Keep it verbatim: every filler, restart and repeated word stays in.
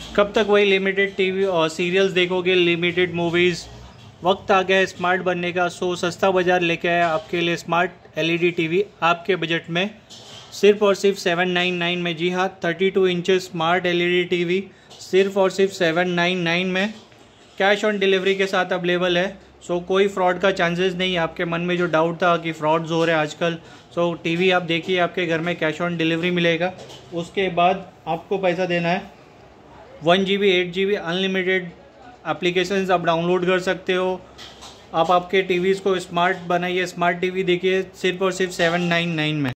कब तक वही लिमिटेड टीवी और सीरियल्स देखोगे, लिमिटेड मूवीज़। वक्त आ गया है स्मार्ट बनने का। सो सस्ता बाज़ार लेके आया आपके लिए स्मार्ट एलईडी टीवी आपके बजट में, सिर्फ और सिर्फ सेवन नाइन नाइन में। जी हाँ, thirty two inches smart LED TV सिर्फ और सिर्फ सेवन नाइन नाइन में कैश ऑन डिलीवरी के साथ अवेलेबल है। सो so, कोई फ्रॉड का चांसेस नहीं। आपके मन में जो डाउट था कि फ्रॉड्स हो रहे हैं आजकल, सो so, टीवी आप देखिए, आपके घर में कैश ऑन डिलीवरी मिलेगा। उसके बाद आपको पैसा देना है। One G B eight G B unlimited applications आप डाउनलोड कर सकते हो। आप आपके टीवीज़ को स्मार्ट बनाइए, स्मार्ट टीवी देखिए सिर्फ और सिर्फ सेवन नाइन नाइन में।